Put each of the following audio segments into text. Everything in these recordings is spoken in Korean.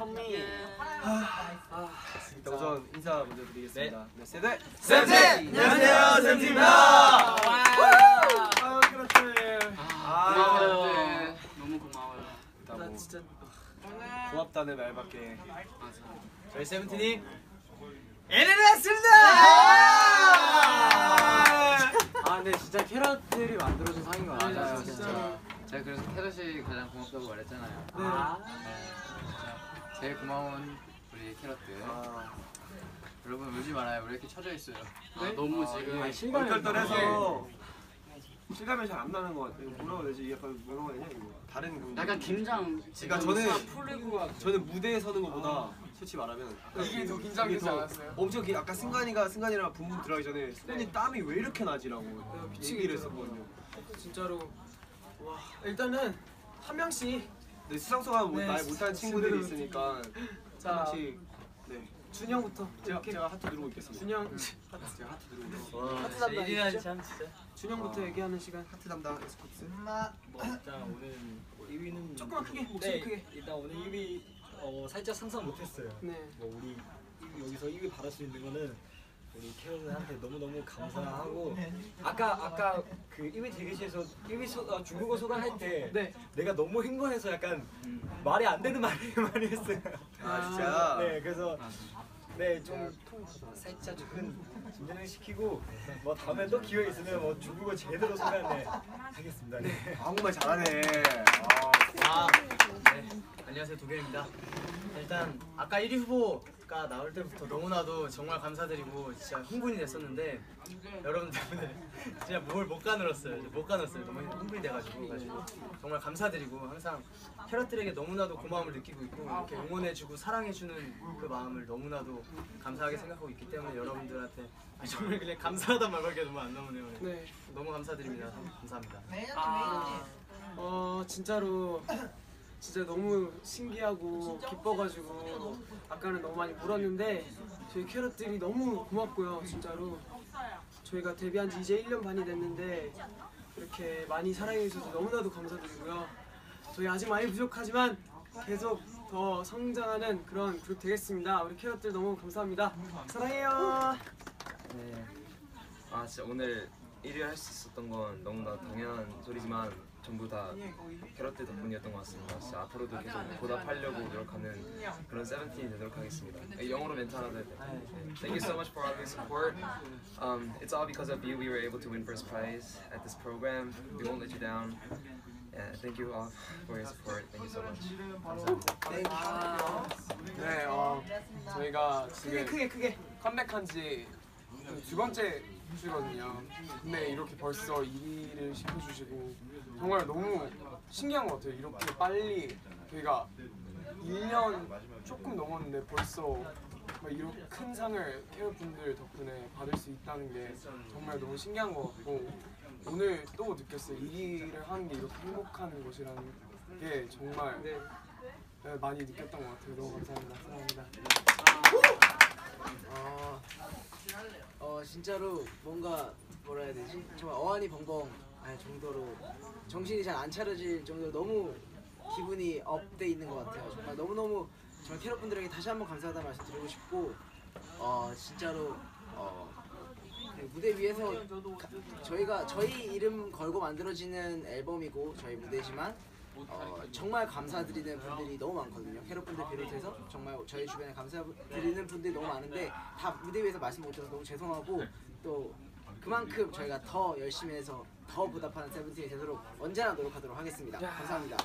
선미. 우선 인사 먼저 드리겠습니다. 네, 세대 쌤팀! 안녕하세요, 쌤팀입니다. 아유, 그렇지. 고마워요. 너무 고마워요. 나 진짜 고맙다는 말밖에. 맞아. 저희 세븐틴이 애를 했습니다. 근데 진짜 캐럿들이 만들어준 상인 거 맞아요. 맞아요, 진짜. 제가 그래서 캐럿이 가장 고맙다고 말했잖아요. 진짜 제일 고마운 우리 캐럿들. 여러분 울지 말아요. 왜 이렇게 처져 있어요? 너무 지금 실감이 얼떨떨해서 실감이 잘 안 나는 것 같아요. 뭐라고 해야 되지? 약간 뭐라고 해야 되냐 이거. 다른 감정. 약간 긴장. 그러니까 저는 무대에 서는 것보다 솔직히 말하면 이게 더 긴장되지 않았어요? 엄청 아까 승관이랑 붐붐 들어가기 전에 손이 땀이 왜 이렇게 나지라고 얘기를 했었거든요. 진짜로 와 일단은 한 명씩 네, 수상소가 말 못하는 친구들이 있으니까 자, 한 명씩 네. 준영부터 제가 하트 누르고 있겠습니다. 준영 제가 하트 누르고 있겠습니다. 하트 담당 일이라니 참 진짜. 준영부터 얘기하는 시간. 하트 담당 에스코트. 일단 오늘 1위는 조금만 크게 목소리 크게. 일단 오늘 1위 살짝 상상 못했어요. 네. 뭐 우리 여기서 1위 받을 수 있는 거는 우리 캐럿한테 너무너무 감사하고 아까 그 1위 대기실에서 1위 중국어 소감할 때 네. 내가 너무 흥분해서 약간 말이 안 되는 말을 많이 했어요. 진짜. 네, 그래서 좀 살짝 조금 진정을 시키고 뭐 다음에 또 기회 있으면 뭐 중국어 제대로 소개하네 하겠습니다. 네. 한국말 잘하네. 네. 안녕하세요, 도겸입니다. 일단 아까 1위 후보가 나올 때부터 너무나도 정말 감사드리고 진짜 흥분이 됐었는데 여러분들 때문에 진짜 뭘 못 가늘었어요. 너무 흥분이 돼가지고 정말 감사드리고 항상 캐럿들에게 너무나도 고마움을 느끼고 있고 이렇게 응원해주고 사랑해주는 그 마음을 너무나도 감사하게 생각하고 있기 때문에 여러분들한테 정말 그냥 감사하단 말밖에 너무 안 나오네요. 네. 너무 감사드립니다. 감사합니다. 진짜로 진짜 너무 신기하고 기뻐가지고 아까는 너무 많이 울었는데 저희 캐럿들이 너무 고맙고요. 진짜로 저희가 데뷔한 지 이제 1년 반이 됐는데 이렇게 많이 사랑해 주셔서 너무나도 감사드리고요. 저희 아직 많이 부족하지만 계속 더 성장하는 그런 그룹 되겠습니다. 우리 캐럿들 너무 감사합니다. 사랑해요. 네. 진짜 오늘 1위 할 수 있었던 건 너무나 당연한 소리지만 전부 다 캐럿들 덕분이었던 것 같습니다. 진짜 앞으로도 계속 보답하려고 노력하는 그런 세븐틴이 되도록 하겠습니다. 영어로 멘트 하나 더 해도 돼요? Thank you so much for all your support. It's all because of you we were able to win first prize at this program. We won't let you down. Yeah, thank you all for your support. Thank you so much. 감사합니다. 네, 저희가 지금 크게 컴백한 지 두 번째 주거든요. 근데 이렇게 벌써 1위를 시켜주시고 정말 너무 신기한 것 같아요. 이렇게 빨리 저희가 1년 조금 넘었는데 벌써 이렇게 큰 상을 캐럿분들 덕분에 받을 수 있다는 게 정말 너무 신기한 것 같고 오늘 또 느꼈어요. 1위를 하는 게 이렇게 행복한 것이라는 게 정말 많이 느꼈던 것 같아요. 너무 감사합니다. 사랑합니다. 진짜로 뭔가 뭐라 해야 되지? 정말 어안이 벙벙 할 정도로 정신이 잘 안 차려질 정도로 너무 기분이 업돼 있는 것 같아요. 정말 너무너무 정말 캐럿분들에게 다시 한번 감사하다는 말씀 드리고 싶고 진짜로 무대 위에서 저희가 저희 이름 걸고 만들어지는 앨범이고 저희 무대지만 정말 감사드리는 분들이 너무 많거든요. 캐럿분들 비롯해서 정말 저희 주변에 감사드리는 분들이 너무 많은데 다 무대 위에서 말씀 못해서 너무 죄송하고 또 그만큼 저희가 더 열심히 해서 더 보답하는 세븐틴이 되도록 언제나 노력하도록 하겠습니다. 감사합니다.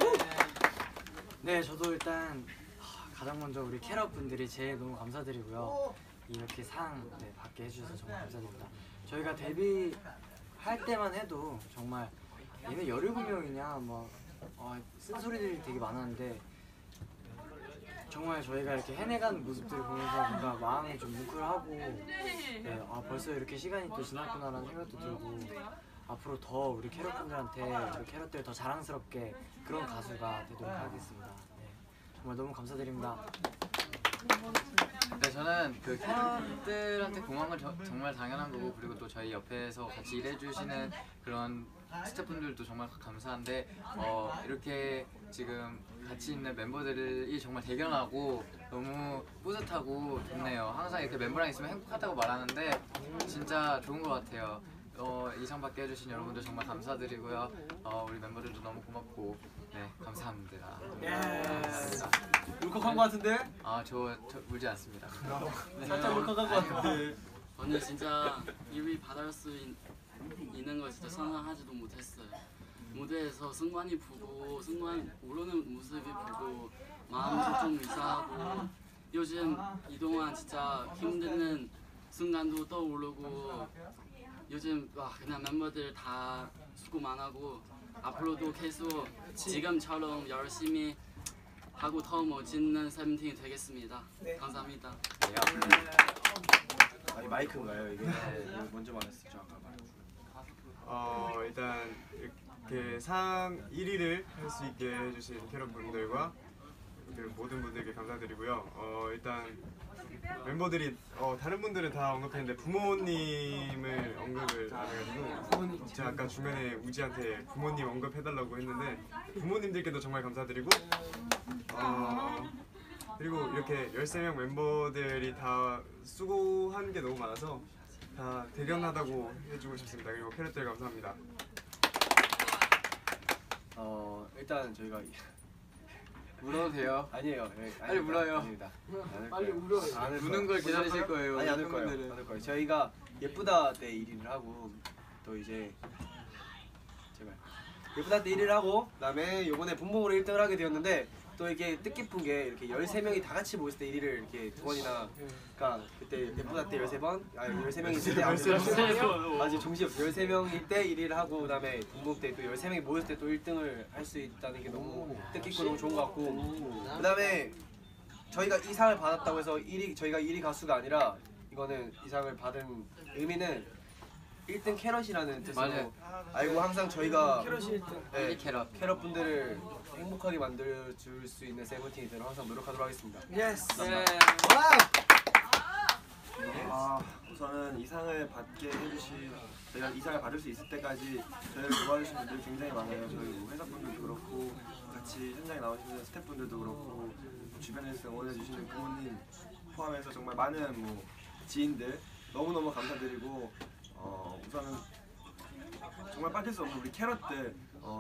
네, 저도 일단 가장 먼저 우리 캐럿분들이 제일 너무 감사드리고요. 이렇게 상 받게 해주셔서 정말 감사드립니다. 저희가 데뷔할 때만 해도 정말 얘네 17명이냐 뭐 쓴소리들이 되게 많았는데 정말 저희가 이렇게 해내가는 모습들을 보면서 뭔가 마음이 좀 뭉클하고 벌써 이렇게 시간이 또 지났구나라는 생각도 들고 앞으로 더 우리 캐럿분들한테 우리 캐럿들 더 자랑스럽게 그런 가수가 되도록 하겠습니다. 정말 너무 감사드립니다. 네, 저는 그 캐럿들한테 고마운 건 정말 당연한 거고 그리고 또 저희 옆에서 같이 일해주시는 그런 스태프분들도 정말 감사한데 이렇게 지금 같이 있는 멤버들이 정말 대견하고 너무 뿌듯하고 좋네요. 항상 이렇게 멤버랑 있으면 행복하다고 말하는데 진짜 좋은 것 같아요. 이 상 받게 해주신 여러분들 정말 감사드리고요. 우리 멤버들도 너무 고맙고 네 감사합니다. 감사합니다. 울컥한 것 같은데? 저 울지 않습니다. 살짝 울컥한 것 같은데. 오늘 진짜 1위 받을 수 있는 걸 진짜 상상하지도 못했어요. 무대에서 승관이 보고 승관 오르는 모습이 보고 마음도 좀 이상하고 요즘 이동안 진짜 힘드는 순간도 떠오르고 요즘 그냥 멤버들 다 수고 많아고 앞으로도 계속 지금처럼 열심히 하고 더 멋있는 세븐틴이 되겠습니다. 감사합니다. 아니 마이크인가요 이게? 먼저 말했었죠 아까 말. 일단 이렇게 상 1위를 할 수 있게 해주신 캐럿분들과 모든 분들께 감사드리고요. 일단 멤버들이 다른 분들은 다 언급했는데 부모님을 언급을 안 해가지고 제가 아까 중간에 우지한테 부모님 언급해달라고 했는데 부모님들께도 정말 감사드리고 그리고 이렇게 13명 멤버들이 다 수고한 게 너무 많아서 다 대견하다고 해주고 싶습니다. 그리고 캐럿들 감사합니다. 일단 저희가 울어도 돼요? 아니에요. 빨리 울어요. 아닙니다. 빨리 울어요. 우는 걸 기다리실 거예요. 아니 안 울 거예요. 안 울 거예요. 저희가 예쁘다 때 1위를 하고 또 이제 제발 예쁘다 때 1위를 하고 그다음에 요번에 본봉으로 1등을 하게 되었는데 또 이렇게 뜻깊은 게 이렇게 13명이 다 같이 모였을 때 1위를 이렇게 2번이나 그러니까 그때 예쁘다 때 13번 13명이 있을 때 아직 정신 없어 13명일 때 1위를 하고 그다음에 본봉 때 또 13명이 모였을 때 또 1등을 할 수 있다는 게 너무 뜻깊고 너무 좋은 것 같고 그다음에 저희가 이 상을 받았다고 해서 저희가 1위 가수가 아니라 이거는 이 상을 받은 의미는 1등 캐럿이라는 뜻으로 맞아요. 알고 항상 저희가 캐럿이 1등. 네, 캐럿 분들을 행복하게 만들어줄 수 있는 세븐틴이 되도록 항상 노력하도록 하겠습니다. 예스. 우선은 이 상을 받게 해주신 저희가 이 상을 받을 수 있을 때까지 저희를 도와주신 분들이 굉장히 많아요. 저희 회사분들도 그렇고 같이 현장에 나오시는 스태프분들도 그렇고 주변에서 응원해주시는 부모님 포함해서 정말 많은 지인들 너무너무 감사드리고 우선은 정말 빠질 수 없는 우리 캐럿들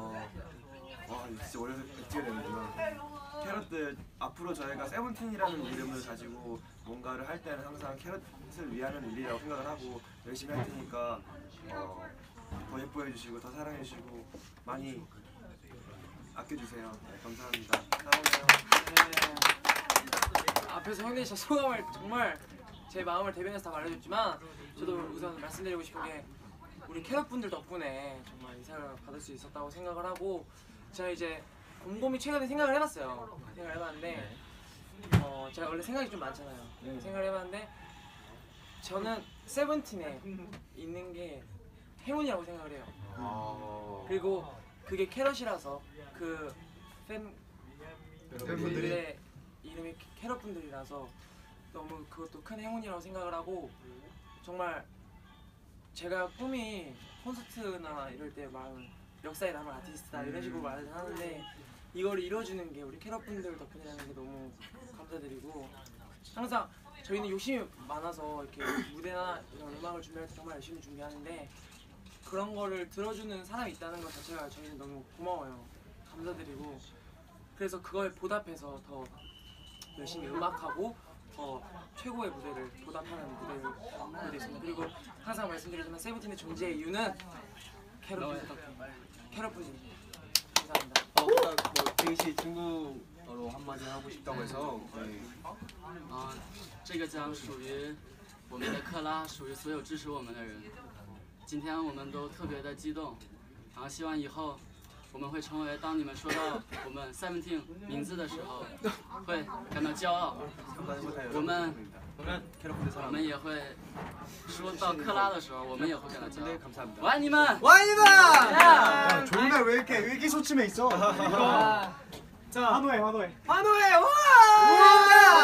진짜 어려서 뱉게 되는구나. 캐럿들 앞으로 저희가 세븐틴이라는 이름을 가지고 뭔가를 할 때는 항상 캐럿을 위하는 일이라고 생각을 하고 열심히 할 테니까 더 예뻐해 주시고 더 사랑해 주시고 많이 아껴주세요. 네, 감사합니다. 앞에서 형들이 제 소감을 정말 제 마음을 대변해서 다 말해줬지만 저도 우선 말씀드리고 싶은 게 우리 캐럿분들 덕분에 정말 이 상을 받을 수 있었다고 생각을 하고 제가 이제 곰곰이 최근에 생각을 해봤어요. 생각을 해봤는데 제가 원래 생각이 좀 많잖아요. 생각을 해봤는데 저는 세븐틴에 있는 게 행운이라고 생각을 해요. 그리고 그게 캐럿이라서 그 팬분들의 이름이 캐럿분들이라서 너무 그것도 큰 행운이라고 생각을 하고 정말 제가 꿈이 콘서트나 이럴 때 말하면 역사에 남을 아티스트다 이런 식으로 말을 하는데 이걸 이뤄주는 게 우리 캐럿분들 덕분이라는 게 너무 감사드리고 항상 저희는 욕심이 많아서 이렇게 무대나 이런 음악을 준비할 때 정말 열심히 준비하는데 그런 거를 들어주는 사람이 있다는 것 자체가 저희는 너무 고마워요. 감사드리고 그래서 그거에 보답해서 더 열심히 음악하고 더 최고의 무대를 보답하는 무대를 있습니다. 그리고 항상 말씀드리지만 세븐틴의 존재의 이유는 캐럿분들 덕분에 캐럿분들입니다. 감사합니다. 대희 씨 중국어로 한마디 하고 싶다고 해서 这个奖属于我们的克拉，属于所有支持我们的人。今天我们都特别的激动，然后希望以后我们会成为当你们说到我们 Seventeen 名字的时候，会感到骄傲。我们也会说到克拉的时候，我们也会感到骄傲。我爱你们！ 我爱你们！ 존나 왜 이렇게 소침해 있어? 자, 환호해. 환호해! 와!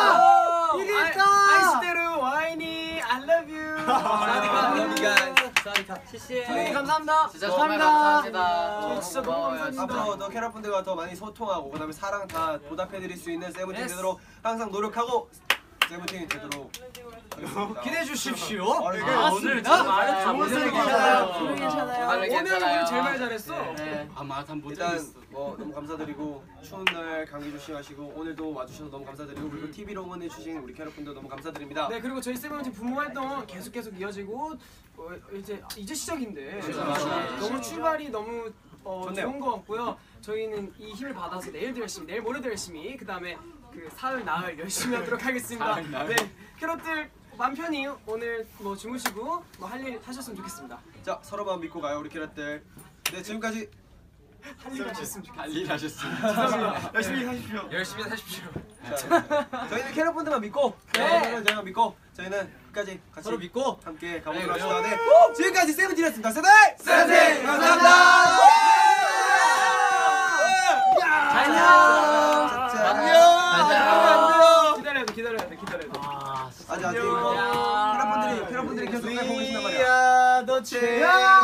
이겼다! 아이스테르 와이니 I love you! I love you guys. 선생님 감사합니다. 진짜 정말 감사합니다. 진짜 너무 감사합니다. 앞으로 더 캐럿분들과 더 많이 소통하고 그다음에 사랑 다 보답해드릴 수 있는 세븐틴 되도록 항상 노력하고 세븐틴이 되도록 하겠습니다. 기대해 주십시오. 오늘 말을 다 괜찮아요. 괜찮아요. 오늘 괜찮아요. 오늘 제일 말 잘했어. 말다 일단 못하겠어. 뭐 너무 감사드리고 추운 날 감기 조심하시고 오늘도 와주셔서 너무 감사드리고 그리고 TV로 응원해주신 우리 캐럿분들 너무 감사드립니다. 네 그리고 저희 세븐틴 부모 활동 계속 이어지고 이제 시작인데 맞아요. 너무 출발이 너무 좋네요. 좋은 것 같고요. 저희는 이 힘을 받아서 내일도 열심히, 내일 모레도 열심히, 그 다음에 그 사흘 나흘 열심히 하도록 하겠습니다. 네 캐럿들 맘 편히 오늘 뭐 주무시고 뭐 할 일 하셨으면 좋겠습니다. 자 서로만 믿고 가요 우리 캐럿들. 네 지금까지 할 일 하셨으면 좋겠습니다. 할일 하셨습니다. 죄송합니다. 열심히 하십시오. 열심히 사십시오. 저희는 캐럿분들만 믿고 저희만 믿고 저희는 끝까지 같이 서로 믿고 함께 가보도록 합시다. 네 지금까지 세븐틴이었습니다. 세븐틴 감사합니다. 안녕. 기다려야 돼. 아직 이거 캐럿분들이 계속 날 보고 계신단 말이야. 너 최.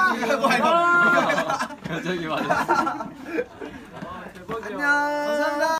저기 맞아. 대박이야. 안녕. 감사합니다.